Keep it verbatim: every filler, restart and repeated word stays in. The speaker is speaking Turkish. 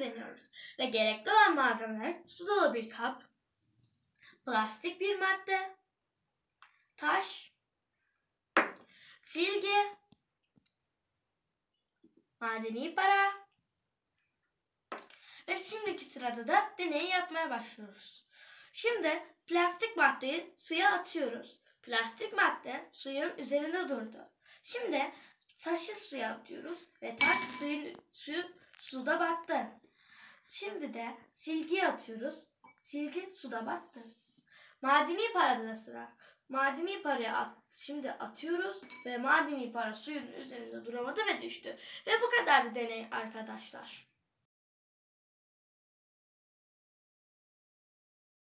deniyoruz. Ve gerekli olan malzemeler su dolu bir kap, plastik bir madde, taş, silgi, madeni para ve şimdiki sırada da deneyi yapmaya başlıyoruz. Şimdi plastik maddeyi suya atıyoruz. Plastik madde suyun üzerinde durdu. Şimdi taşı suya atıyoruz ve taş suyun suyu suda battı. Şimdi de silgiyi atıyoruz. Silgi suda battı. Madeni parada da sıra. Madeni parayı at, şimdi atıyoruz ve madeni para suyun üzerinde duramadı ve düştü. Ve bu kadar da deney arkadaşlar.